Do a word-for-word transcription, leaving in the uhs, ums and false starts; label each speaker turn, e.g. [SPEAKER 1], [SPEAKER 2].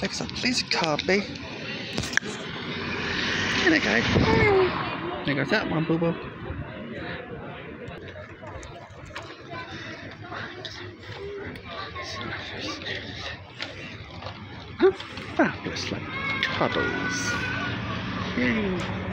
[SPEAKER 1] Next up, please card me. There you go. There goes that one, boo boo. Oh, fabulously cuddles. Yay.